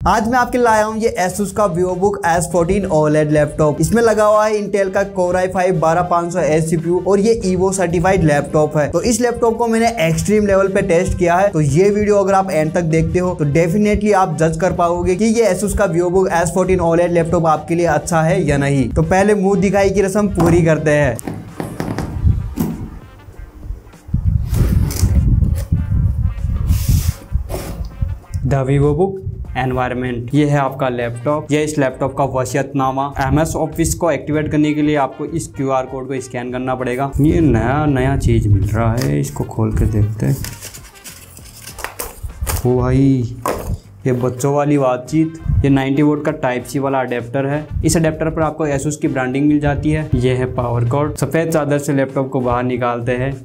आज मैं आपके लिए लाया हूँ ये Asus का VivoBook S14 OLED लैपटॉप। इसमें लगा हुआ है इंटेल का Core i5 12500H CPU और ये EVO सर्टिफाइड लैपटॉप है। तो इस लैपटॉप को मैंने एक्सट्रीम लेवल पे टेस्ट किया है। तो ये वीडियो अगर आप एंड तक देखते हो तो डेफिनेटली आप जज कर पाओगे कि ये Asus का VivoBook S14 OLED लैपटॉप आपके लिए अच्छा है या नहीं। तो पहले मुंह दिखाई की रस्म पूरी करते हैं। द VivoBook एनवायरमेंट, ये है आपका लैपटॉप। ये इस लैपटॉप का वसीयतनामा। MS ऑफिस को एक्टिवेट करने के लिए आपको इस QR कोड को स्कैन करना पड़ेगा। ये नया चीज मिल रहा है, इसको खोल के देखते हैं। ओ भाई, ये बच्चों वाली बातचीत। ये 90 वोल्ट का Type-C वाला अडेप्टर है। इस अडेप्टर पर आपको Asus की ब्रांडिंग मिल जाती है। ये है पावर कॉर्ड। सफेद चादर से लैपटॉप को बाहर निकालते हैं।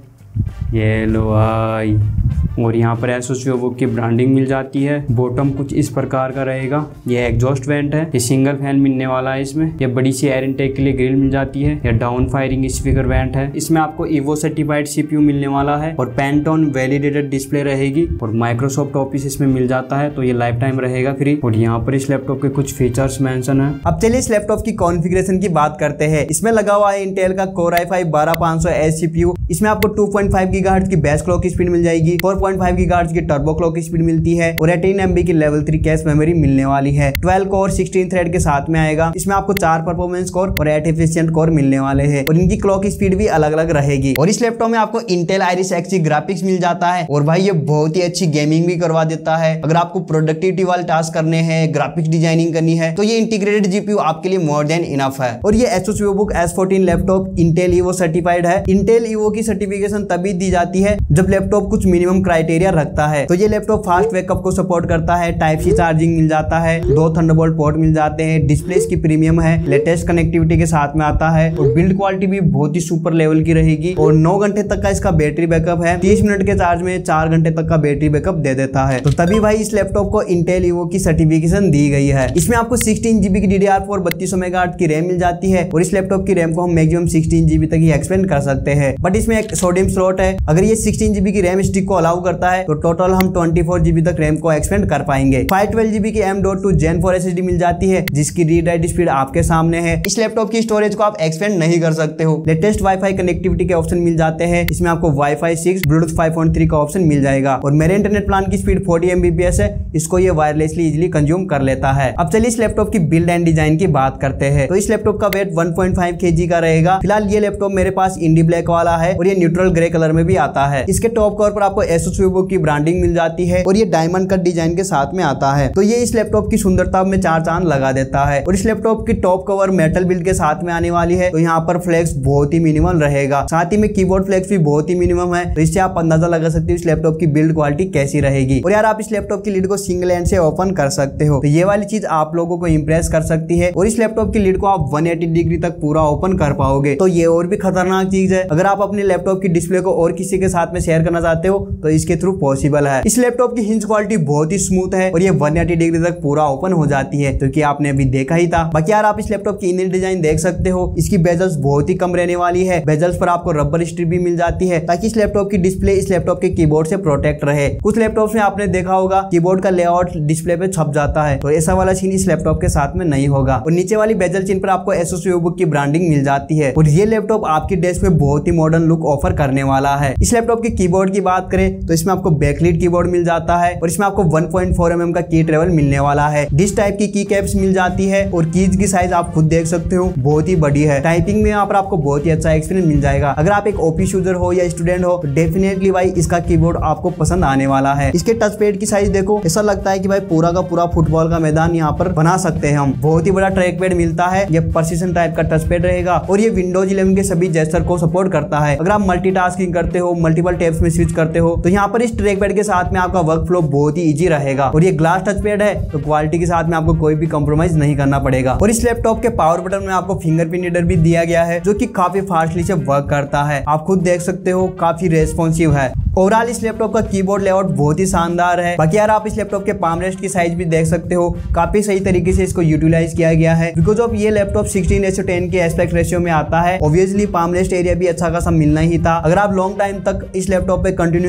ये लो भाई, और यहाँ पर Asus VivoBook की ब्रांडिंग मिल जाती है। बॉटम कुछ इस प्रकार का रहेगा। ये एग्जॉस्ट वेंट है। ये सिंगल फैन मिलने वाला है इसमें। ये बड़ी सी एयर इनटेक के लिए ग्रिल मिल जाती है। ये डाउन फायरिंग स्पीकर वेंट है। इसमें आपको EVO सर्टिफाइड CPU मिलने वाला है और पेंटोन वैलिडेटेड डिस्प्ले रहेगी और माइक्रोसॉफ्ट ऑफिस इसमें मिल जाता है, तो ये लाइफ टाइम रहेगा फ्री। और यहाँ पर इस लैपटॉप के कुछ फीचर्स मेंशन है। अब चलिए इस लैपटॉप की कॉन्फ़िगरेशन की बात करते हैं। इसमें लगा हुआ है इंटेल का Core i5 12500H CPU। इसमें आपको 2.5 GHz की बेस क्लॉक स्पीड मिल जाएगी, 4.5 GHz की टर्बो क्लॉक स्पीड मिलती है और 18 MB की लेवल 3 कैश मेमोरी मिलने वाली है। 12 कोर 16 थ्रेड के साथ में आएगा। इसमें आपको 4 परफॉर्मेंस कोर और 8 एफिशिएंट कोर मिलने वाले हैं और इनकी क्लॉक स्पीड भी अलग अलग रहेगी। और इस लैपटॉप में आपको इंटेल Iris Xe ग्राफिक्स मिल जाता है और भाई ये बहुत ही अच्छी गेमिंग भी करवा देता है। अगर आपको प्रोडक्टिविटी वाले टास्क करने हैं, ग्राफिक्स डिजाइनिंग करनी है, तो ये इंटीग्रेटेड GPU आपके लिए मोर देन इनफ है। और ये Asus VivoBook S14 laptop Intel EVO certified है। इंटेल EVO की सर्टिफिकेशन तभी दी जाती है जब लैपटॉप कुछ मिनिमम क्राइटेरिया रखता है। तो ये लैपटॉप फास्ट बैकअप को सपोर्ट करता है। Type-C चार्जिंग मिल जाता है, 2 थंडरबोल्ट पोर्ट मिल जाते हैं, डिस्प्ले इसकी प्रीमियम है, लेटेस्ट कनेक्टिविटी के साथ में आता है और बिल्ड क्वालिटी भी बहुत ही सुपर लेवल की रहेगी। और 9 घंटे तक का इसका बैटरी बैकअप है। 30 मिनट के चार्ज में 4 घंटे तक का बैटरी बैकअप दे देता है। तो तभी भाई इस लैपटॉप को इंटेल EVO की सर्टिफिकेशन दी गई है। इसमें आपको 16 GB की DDR4 3200 MHz की रैम मिल जाती है और इस लैपटॉप की रैम को हम मैक्सिमम 16 GB तक ही एक्सपेंड कर सकते हैं। बट इसमें एक सोडियम स्लॉट है। अगर ये 16 GB की रैम स्टिक को अलाउ करता है तो टोटल हम 24 GB तक रैम को एक्सपेंड कर पाएंगे। 512 GB की M.2 Gen 4 SSD मिल जाती है जिसकी रीड राइट स्पीड आपके सामने है। इस लैपटॉप की स्टोरेज को आप एक्सपेंड नहीं कर सकते हो। लेटेस्ट वाईफाई कनेक्टिविटी के ऑप्शन मिल जाते हैं। इसमें आपको Wi-Fi 6 Bluetooth 5.3 का ऑप्शन मिल जाएगा और मेरे इंटरनेट प्लान की स्पीड 40 Mbps है। इसको ये वायरलेसली इजिली कंज्यूम कर लेता है। अब चलिए इस लैपटॉप की बिल्ड एंड डिजाइन की बात करते हैं। तो इस लैपटॉप का वेट 1.5 kg का रहेगा। फिलहाल ये लैपटॉप मेरे पास इंडी ब्लैक वाला है और ये न्यूट्रल ग्रे कलर में भी आता है। इसके टॉप कवर पर आपको Asus VivoBook की ब्रांडिंग मिल जाती है और ये डायमंड कट डिजाइन के साथ में आता है। तो ये इस लैपटॉप की सुंदरता में 4 चांद लगा देता है। और इस लैपटॉप की टॉप कवर मेटल बिल्ड के साथ में आने वाली है। तो यहाँ पर फ्लेक्स बहुत ही मिनिमल रहेगा। साथ ही में कीबोर्ड फ्लेक्स भी बहुत ही मिनिमम है। तो इससे आप अंदाजा लगा सकते हो इस लैपटॉप की बिल्ड क्वालिटी कैसी रहेगी। और यार आप इस लैपटॉप की लिड को सिंगल हैंड से ओपन कर सकते हो। तो ये वाली चीज आप लोगों को इंप्रेस कर सकती है। और इस लैपटॉप की लिड को आप 180 डिग्री तक पूरा ओपन कर पाओगे। तो ये और भी खतरनाक चीज है। अगर आप अपने लैपटॉप की डिस्प्ले को और किसी के साथ में शेयर करना चाहते हो तो इसके थ्रू पॉसिबल है। इस लैपटॉप की हिंज क्वालिटी बहुत ही स्मूथ है और ये 180 डिग्री तक पूरा ओपन हो जाती है, क्योंकि आपने अभी देखा ही था। बाकी यार आप इस लैपटॉप की इनर डिजाइन देख सकते हो। इसकी बेजल्स बहुत ही कम रहने वाली है। बेजल्स पर आपको रबर स्ट्रिप भी मिल जाती है ताकि इस लैपटॉप की डिस्प्ले इस लैपटॉप के कीबोर्ड से प्रोटेक्ट रहे। कुछ लैपटॉप्स में आपने देखा होगा कीबोर्ड का लेआउट डिस्प्ले पे छप जाता है, तो ऐसा वाला सीन इस लैपटॉप के साथ में नहीं होगा। और नीचे वाली बेजल चिन्ह पर आपको Asus VivoBook की ब्रांडिंग मिल जाती है और ये लैपटॉप आपकी डेस्क पे बहुत ही मॉडर्न लुक ऑफर करने वाला है। इस लैपटॉप के कीबोर्ड की बात करें तो इसमें आपको बैकलिट कीबोर्ड मिल जाता है और इसमें आपको 1.4 mm का की ट्रेवल मिलने वाला है। डिस टाइप की की कैप्स मिल जाती है और कीज की साइज आप खुद देख सकते हो, बहुत ही बड़ी है। टाइपिंग में यहाँ पर आपको बहुत ही अच्छा एक्सपीरियंस मिल जाएगा। अगर आप एक ऑफिस यूजर हो या स्टूडेंट हो तो डेफिनेटली भाई इसका कीबोर्ड आपको पसंद आने वाला है। इसके टच पैड की साइज देखो, ऐसा लगता है कि भाई पूरा का पूरा फुटबॉल का मैदान यहाँ पर बना सकते हैं हम। बहुत ही बड़ा ट्रैक पैड मिलता है। ये प्रिसिजन टाइप का टच पैड रहेगा और ये विंडोज 11 के सभी जेस्चर को सपोर्ट करता है। अगर आप मल्टीटास्किंग करते हो, मल्टीपल टैब्स में स्विच करते हो, तो यहाँ पर इस ट्रैक पैड के साथ में आपका वर्क फ्लो बहुत ही इजी रहेगा। और ये ग्लास टच पैड है तो क्वालिटी के साथ में आपको कोई भी कॉम्प्रोमाइज नहीं करना पड़ेगा। और इस लैपटॉप के पावर बटन में आपको फिंगरप्रिंट रीडर भी दिया गया है जो कि काफी फास्टली से वर्क करता है। आप खुद देख सकते हो, काफी रेस्पॉन्सिव है। ओवरऑल इस लैपटॉप का कीबोर्ड लेआउट बहुत ही शानदार है। बाकी यार आप इस लैपटॉप के पाम रेस्ट की साइज भी देख सकते हो, काफी सही तरीके से इसको यूटिलाइज किया गया है। बिकॉज ऑफ ये लैपटॉप 16:10 के एस्पेक्ट रेशियो में आता है, ऑब्वियसली पाम रेस्ट एरिया भी अच्छा खासा मिलना ही था। अगर आप लॉन्ग टाइम तक इस लैपटॉप पे कंटिन्यूसली टाइप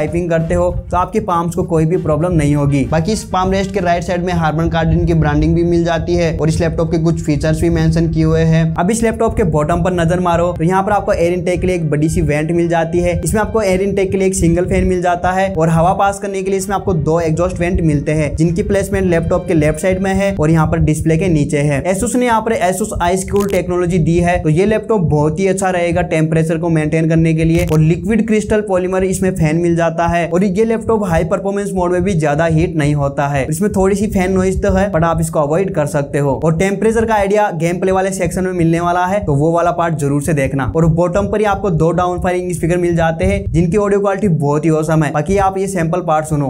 टाइपिंग करते हो तो आपके पाम्स को कोई भी प्रॉब्लम नहीं होगी। बाकी इस पाम रेस्ट के राइट साइड में हार्मन कार्डिन की ब्रांडिंग भी मिल जाती है और इस लैपटॉप के कुछ फीचर्स भी मेंशन किए हुए हैं। अब इस लैपटॉप के बॉटम पर नजर मारो तो यहाँ पर आपको एयर इनटेक के लिए एक बड़ी सी वेंट मिल जाती है। इसमें आपको एयर इनटेक के लिए एक सिंगल फैन मिल जाता है और हवा पास करने के लिए इसमें आपको 2 एग्जॉस्ट वेंट मिलते हैं, जिनकी प्लेसमेंट लैपटॉप के लेफ्ट साइड में है और यहाँ पर डिस्प्ले के नीचे है। एसुस ने यहाँ पर एसुस आइस कूल टेक्नोलॉजी दी है, तो ये लैपटॉप बहुत ही अच्छा रहेगा टेम्परेचर को मेंटेन करने के लिए। और लिक्विड क्रिस्टल पॉलीमर इसमें फैन मिल जाता है और ये लैपटॉप हाई परफॉर्मेंस मोड में भी ज्यादा हीट नहीं होता है। इसमें थोड़ी सी फैन नॉइज तो है बट आप इसको अवॉइड कर सकते हो। और टेम्परेचर का आइडिया गेम प्ले वाले सेक्शन में मिलने वाला है, तो वो वाला पार्ट जरूर से देखना। और बॉटम पर ही आपको 2 डाउन फायरिंग स्पीकर मिल जाते हैं, जिनकी ऑडियो क्वालिटी बहुत ही औसम है। बाकी आप ये सैंपल पार्ट सुनो।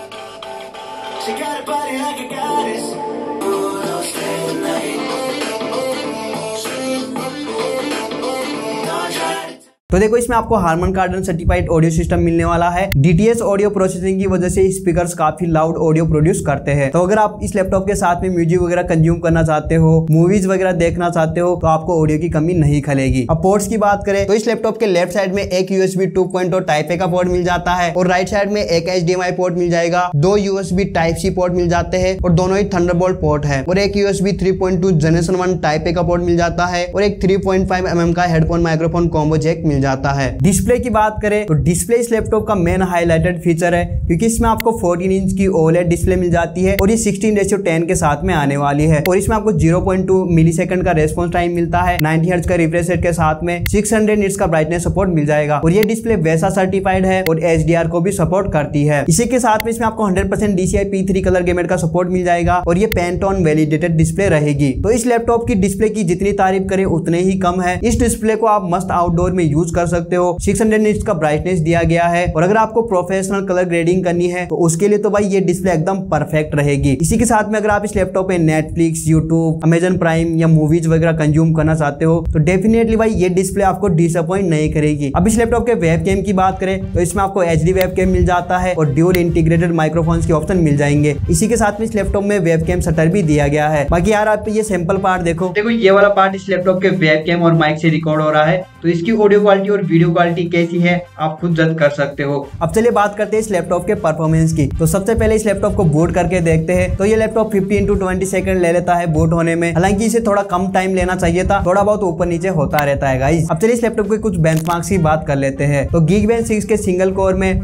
तो देखो इसमें आपको Harman Kardon certified audio system मिलने वाला है। DTS ऑडियो प्रोसेसिंग की वजह से स्पीकर्स काफी लाउड ऑडियो प्रोड्यूस करते हैं। तो अगर आप इस लैपटॉप के साथ में म्यूजिक वगैरह कंज्यूम करना चाहते हो, मूवीज वगैरह देखना चाहते हो, तो आपको ऑडियो की कमी नहीं खलेगी। अब पोर्ट्स की बात करें तो इस लैपटॉप के लेफ्ट साइड में एक USB 2.0 टाइप ए का पोर्ट मिल जाता है और राइट साइड में एक HDMI पोर्ट मिल जाएगा, 2 USB टाइप C पोर्ट मिल जाते हैं और दोनों ही थंडरबोल्ट पोर्ट है। और एक USB 3.2 जनरेशन 1 टाइप ए का पोर्ट मिल जाता है और एक 3.5 mm का हेडफोन माइक्रोफोन कॉम्बो जैक मिल जाता है। डिस्प्ले की बात करें तो डिस्प्ले इस लैपटॉप का मेन हाईलाइटेड फीचर है, क्योंकि इसमें आपको 14 इंच की OLED डिस्प्ले मिल जाती है और ये 16:10 के साथ में आने वाली है। और इसमें आपको 0.2 मिलीसेकंड का रेस्पॉन्स टाइम मिलता है, 90 हर्ट्ज का रिफ्रेश रेट के साथ में 600 निट्स का ब्राइटनेस सपोर्ट मिल जाएगा। और ये डिस्प्ले वैसा सर्टिफाइड है और HDR को भी सपोर्ट करती है। इसी के साथ में इसमें आपको 100% DCI P3 कलर गैमेट का सपोर्ट मिल जाएगा और ये पैंटोन वैलिडेटेड डिस्प्ले रहेगी। तो इस लैपटॉप की डिस्प्ले की जितनी तारीफ करें उतने ही कम है। इस डिस्प्ले को आप मस्त आउटडोर में यूज कर सकते हो। 600 निट्स का ब्राइटनेस दिया गया है और अगर आपको प्रोफेशनल कलर ग्रेडिंग करनी है तो उसके लिए तो भाई ये डिस्प्ले एकदम परफेक्ट रहेगी। इसी के साथ में अगर आप इस लैपटॉप पे नेटफ्लिक्स, यूट्यूब, अमेजन प्राइम या मूवीज वगैरह कंज्यूम करना चाहते हो तो डेफिनेटली भाई ये डिस्प्ले आपको डिसअपॉइंट नहीं करेगी। अब इस लैपटॉप के वेबकैम की बात करें तो इसमें आपको HD वेबकैम मिल जाता है और ड्यूल इंटीग्रेटेड माइक्रोफोन्स के ऑप्शन मिल जाएंगे। इसी के साथ में इस लैपटॉप में वेबकैम शटर भी दिया गया है। बाकी यार आप ये सैंपल पार्ट देखो ये वाला पार्ट इस लैपटॉप के वेबकैम और माइक से रिकॉर्ड हो रहा है, तो इसकी ऑडियो क्वालिटी और वीडियो क्वालिटी कैसी है आप खुद जज कर सकते हो। अब चलिए बात करते हैं इस लैपटॉप के परफॉर्मेंस की। तो सबसे पहले इस लैपटॉप को बूट करके देखते हैं। तो ये लैपटॉप 15-20 सेकंड ले लेता है बूट होने में, हालांकि इसे थोड़ा कम टाइम लेना चाहिए था, थोड़ा बहुत ऊपर नीचे होता रहता है गाइस। अब चलिए इस लैपटॉप के कुछ बेंचमार्क्स की बात कर लेते हैं। तो Geekbench 6 के सिंगल कोर में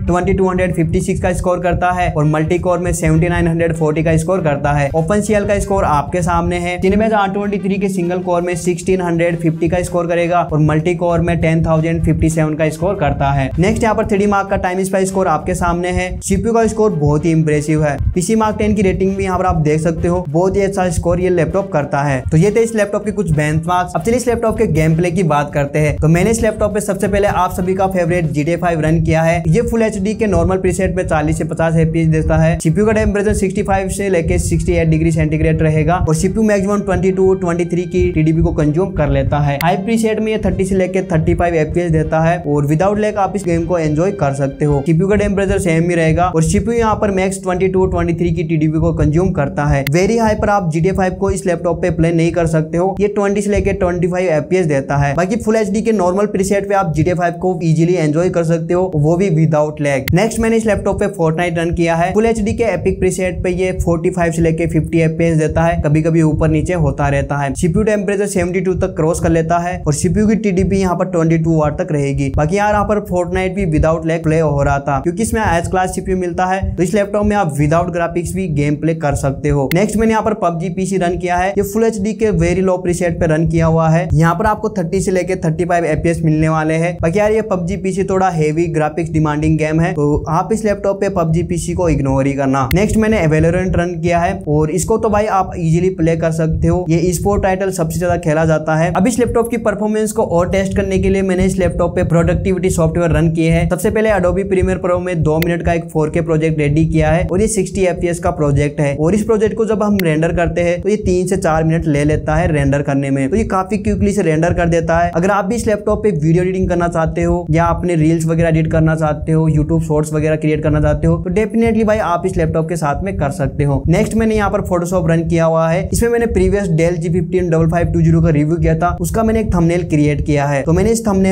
2256 का स्कोर करता है और मल्टी कोर में 7940 का स्कोर करता है। OpenCL का स्कोर आपके सामने है। Cinebench R23 के सिंगल कोर में 1650 का स्कोर करेगा और मल्टी कोर में 10057 का स्कोर करता है। नेक्स्ट यहाँ पर 3D Mark का टाइम स्पाइस स्कोर आपके सामने है। CPU का स्कोर बहुत ही इंप्रेसिव है। PC Mark 10 की रेटिंग भी यहाँ पर आप देख सकते हो, बहुत ही अच्छा स्कोर ये लैपटॉप करता है। तो ये थे इस लैपटॉप के कुछ बेंचमार्क्स। अब चलिए इस लैपटॉप के गेम प्ले की बात करते हैं। तो मैंने इस लैपटॉप पे सबसे पहले आप सभी का फेवरेट GTA 5 रन किया है। ये फुल HD के नॉर्मल प्रीसेट में 40 से 50 FPS देता है। CPU का टेम्परेचर 65 से लेके 68 डिग्री सेंटीग्रेड रहेगा और CPU मैक्सिमम 22-23 की TDP को कंज्यूम कर लेता है। हाई प्रीसेट में ये 30 से लेके 35 FPS देता है और विदाउट लैग आप इस गेम को एंजॉय कर सकते हो। CPU का टेम्परेचर सेम ही रहेगा और CPU यहाँ पर मैक्स 22-23 की TDP को कंज्यूम करता है। वेरी हाई पर आप GTA 5 को इस लैपटॉप पे प्ले नहीं कर सकते हो, ये 20 से लेके 25 FPS देता है। बाकी फुल HD के नॉर्मल प्रीसेट पे आप GTA 5 को इजीली एंजॉय कर सकते हो, वो भी विदाउट लैग। नेक्स्ट मैंने इस लैपटॉप पे फोर्टनाइट रन किया है। फुल HD के एपिक प्रीसेट पे ये 45 से लेके 50 FPS देता है, कभी कभी ऊपर नीचे होता रहता है। CPU टेम्परेचर 72 तक क्रॉस कर लेता है और CPU की TDP यहाँ पर 22 वाट तक रहेगी। बाकी यहाँ पर फोर्टनाइट भी विदाउट लैग प्ले हो रहा था, क्योंकि इसमें एच क्लास CPU मिलता है, तो इस लैपटॉप में आप विदाउट ग्राफिक्स भी गेम प्ले कर सकते हो। नेक्स्ट मैंने यहाँ पर PUBG PC रन किया है। ये फुल HD के वेरी लो प्रीसेट पे रन किया हुआ है। यहाँ पर आपको 30 से लेके 35 FPS मिलने वाले हैं। बाकी यार ये PUBG PC थोड़ा हेवी ग्राफिक्स डिमांडिंग गेम है, तो आप इस लैपटॉप पे PUBG PC को इग्नोर ही करना। नेक्स्ट मैंने Valorant रन किया है और इसको तो भाई आप इजीली प्ले कर सकते हो, ये स्पोर्ट टाइटल सबसे ज्यादा खेला जाता है। अब इस लैपटॉप की परफॉर्मेंस को और टेस्ट करने के लिए मैंने इस लैपटॉप पे प्रोडक्टिविटी सॉफ्टवेयर रन किए हैं। सबसे पहले Adobe Premiere Pro में 2 मिनट का एक 4K प्रोजेक्ट रेडी किया है और ये 60 FPS का प्रोजेक्ट है और इस प्रोजेक्ट को जब हम रेंडर करते हैं तो ये 3 से 4 मिनट ले लेता है रेंडर करने में, तो ये काफी क्विकली से रेंडर कर देता है। अगर आप भी इस लैपटॉप पे वीडियो एडिटिंग करना चाहते हो या अपने रील्स वगैरह एडिट करना चाहते हो, यूट्यूब शॉर्ट्स वगैरह क्रिएट करना चाहते हो, तो डेफिनेटली भाई आप इस लैपटॉप के साथ में कर सकते हो। नेक्स्ट मैंने यहाँ पर फोटोशॉप रन किया हुआ है। इसमें मैंने प्रीवियस डेल G15 5520 का रिव्यू किया था, उसका मैंने एक थंबनेल क्रिएट किया है। तो मैंने इस थंबनेल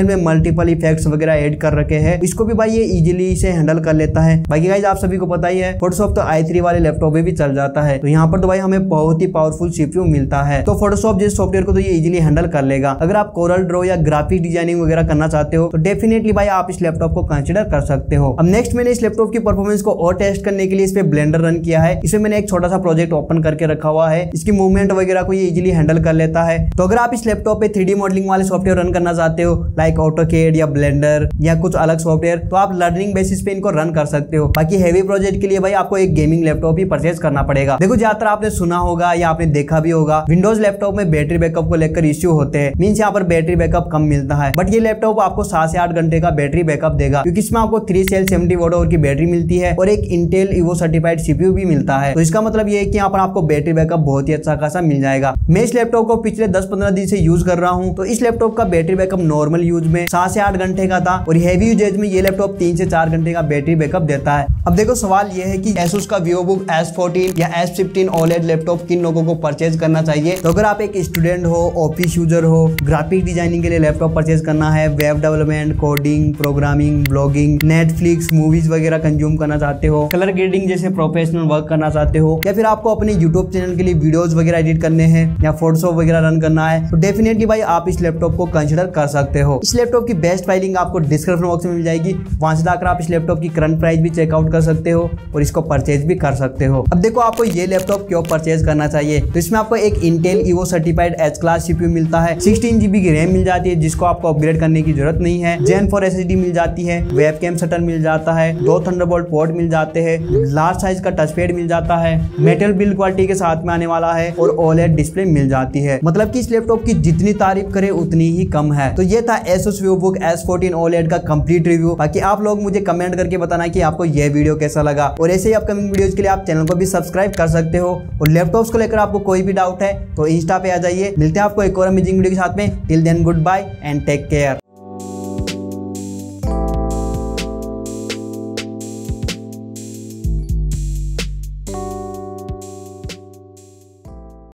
में मल्टीपल इफेक्ट्स वगैरह ऐड कर रखे हैं, इसको भी भाई ये इजीली से हैंडल कर लेता है। बाकी गाइस आप सभी को पता ही है फोटोशॉप तो i3 वाले लैपटॉप में भी चल जाता है, तो यहाँ पर तो भाई हमें बहुत ही पावरफुल CPU मिलता है, तो फोटोशॉप जैसे सॉफ्टवेयर को तो ये इजीली हैंडल कर लेगा। अगर आप कोरल ड्रॉ या ग्राफिक डिजाइनिंग वगैरह करना चाहते हो तो डेफिनेटली भाई आप इस लैपटॉप को कंसिडर कर सकते हो। अब नेक्स्ट मैंने इस लैपटॉप की परफॉर्मेंस को और टेस्ट करने के लिए इस पे ब्लेंडर रन किया है। इसमें मैंने एक छोटा सा प्रोजेक्ट ओपन करके रखा हुआ है, इसकी मूवमेंट वगैरह को ये इजीली हैंडल कर लेता है। तो अगर आप इस लैपटॉप पे 3D मॉडलिंग वाले सॉफ्टवेयर रन करना चाहते हो लाइक ऑटोकैड या ब्लेंडर या कुछ अलग सॉफ्टवेयर, तो आप लर्निंग बेसिस पे इनको रन कर सकते हो। बाकी हेवी प्रोजेक्ट के लिए भाई आपको एक गेमिंग लैपटॉप ही परचेज करना पड़ेगा। देखो ज्यादातर आपने सुना होगा या आपने देखा भी होगा विंडोज लैपटॉप में बैटरी बैकअप को लेकर इश्यू होते हैं, मींस यहाँ पर बैटरी बैकअप कम मिलता है, बट ये लैपटॉप आपको 7 से 8 घंटे का बैटरी बैकअप देगा, क्योंकि इसमें आपको 3 सेल 70 वॉट आवर की बैटरी मिलती है और एक इंटेल ईवो सर्टिफाइड CPU भी मिलता है। तो इसका मतलब ये है कि यहाँ पर आपको बैटरी बैकअप बहुत ही अच्छा खासा मिल जाएगा। मैं इस लैपटॉप को पिछले 10-15 दिन से यूज कर रहा हूँ, तो इस लैपटॉप का बैटरी बैकअप नॉर्मल यूज में 7 से 8 घंटे का था और हेवी यूजेज में ये लैपटॉप 3 से 4 घंटे का बैटरी बैकअप देता है। अब देखो सवाल ये है कि Asus का VivoBook S14 या S15 OLED लैपटॉप किन लोगों को परचेज करना चाहिए। तो अगर आप एक स्टूडेंट हो, ऑफिस यूजर हो, ग्राफिक डिजाइनिंग के लिए लैपटॉप परचेज करना है, web development, coding, programming, blogging, Netflix, movies वगैरह कंज्यूम करना चाहते हो, कलर ग्रेडिंग जैसे प्रोफेशनल वर्क करना चाहते हो, या फिर आपको अपने यूट्यूब चैनल के लिए वीडियोस वगैरह एडिट करने हैं या फोटोशॉप वगैरह रन करना है, तो डेफिनेटली भाई आप इस लैपटॉप को कंसिडर कर सकते हो। इस लैपटॉप की बेस्ट फाइलिंग आपको डिस्क्रिप्शन बॉक्स में मिल जाएगी, वहां से जाकर आप इस लैपटॉप की करंट प्राइस भी चेकआउट कर सकते हो और इसको परचेज भी कर सकते हो। अब देखो आपको ये लैपटॉप क्यों परचेज करना चाहिए, तो इसमें आपको एक Intel Evo certified H class CPU मिलता है, 16 GB की रैम मिल जाती है जिसको आपको अपग्रेड करने की जरूरत नहीं है, Gen 4 SSD मिल जाती है, वेबकैम शटर मिल जाता है, 2 थंडरबोल्ट पोर्ट मिल जाते हैं, लार्ज साइज का टच पैड मिल जाता है, मेटल बिल्ड क्वालिटी के साथ में आने वाला है और OLED डिस्प्ले मिल जाती है। मतलब कि इस लैपटॉप की जितनी तारीफ करे उतनी ही कम है। तो ये था Asus VivoBook S14 OLED का कंप्लीट रिव्यू। बाकी आप लोग मुझे कमेंट करके बताना कि आपको यह वीडियो कैसा लगा, और ऐसे ही अपकमिंग वीडियोस के लिए आप चैनल को भी सब्सक्राइब कर सकते हो। और लैपटॉप्स को लेकर आपको कोई भी डाउट है तो इंस्टा पे आ जाइए। मिलते हैं आपको एक और अमेजिंग वीडियो के साथ में। Till then goodbye and take care.